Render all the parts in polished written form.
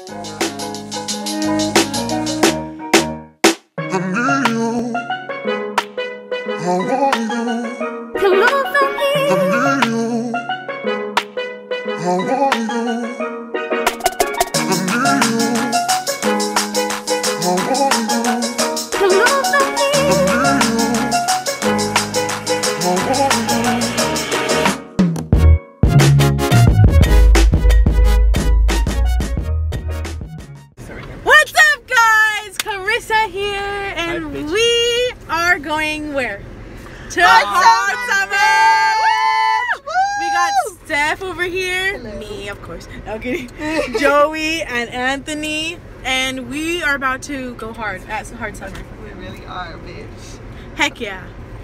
What's up, guys? Carissa here, and we are going where? To Hot Summer! We got Steph over here, me of course, okay, Joey and Anthony, and we are about to go hard at Hot Summer. We really are, bitch. Heck yeah.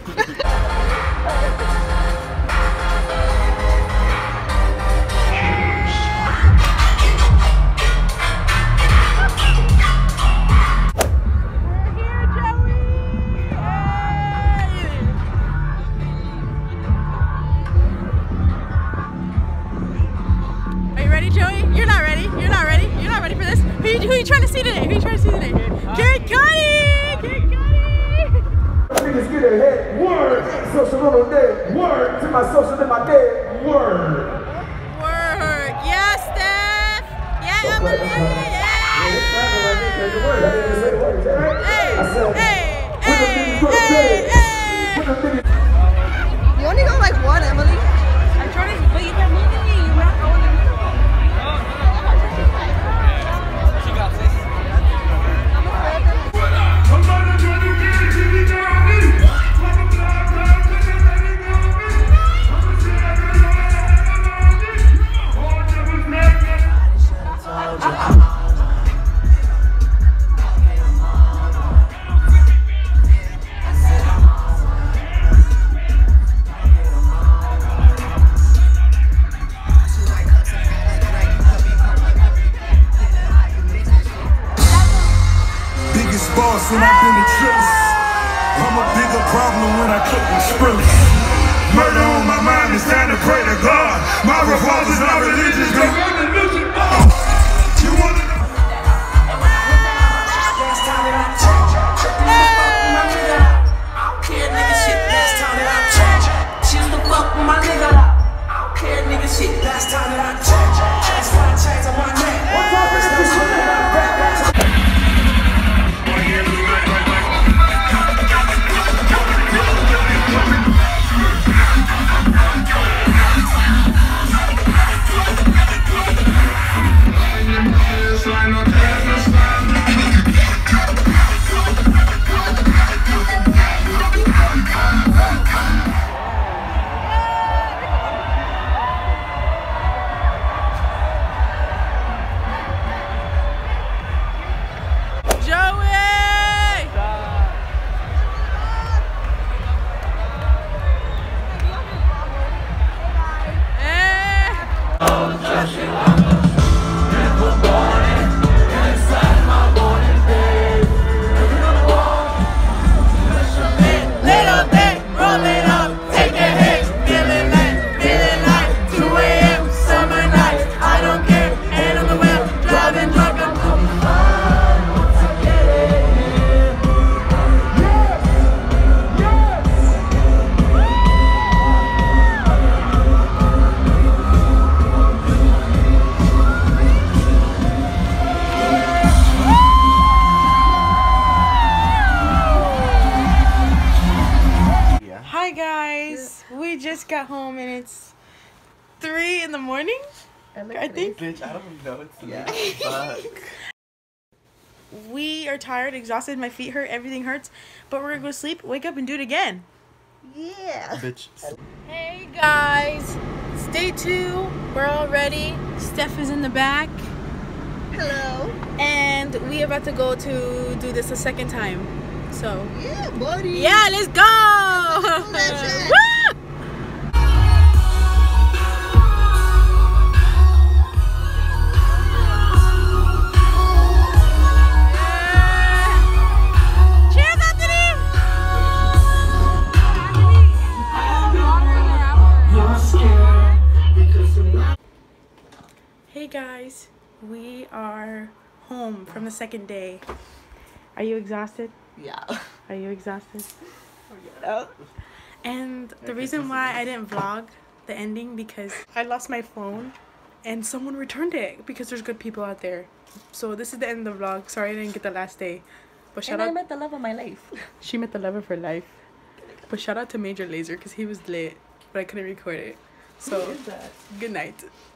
Joey, you're not ready. You're not ready. You're not ready for this. Who you trying to see today? Who you trying to see today? Kid Cudi! Kid Cudi! Niggas get ahead. Word. Social on the dead. Word. To my social in my dead. Word. Word. Yeah, Steph. Yeah, Emily. Hey. You only got like one, Emily. I'm trying to, but you can't move me. You're not going to. And I've been the truth. I'm a bigger problem when I cook with spruce. Murder on my mind, it's time to pray to God. My revolver's not religious, go run the music. You wanna know? Last time that I changed, I don't care, nigga, shit. Last time that I changed, she was the fuck with my nigga. I don't care, nigga, shit. Last time that I changed, that's why I changed on my neck. One time, this shit that I rap. Got home and it's 3 in the morning. I think. Bitch, I don't know. It's yeah. Fuck. We are tired, exhausted. My feet hurt. Everything hurts. But we're gonna go to sleep, wake up, and do it again. Yeah. Bitch. Hey guys, it's day 2. We're all ready. Steph is in the back. Hello. And we are about to go to do this a second time. So. Yeah, buddy. Yeah, let's go. Woo! Hey guys, we are home from the second day. Are you exhausted? Yeah. Are you exhausted? Oh. And the reason why I didn't vlog the ending because I lost my phone and someone returned it because there's good people out there. So this is the end of the vlog. Sorry I didn't get the last day. But shout out. I met the love of my life. She met the love of her life. But shout out to Major Lazer because he was lit, but I couldn't record it. So good night.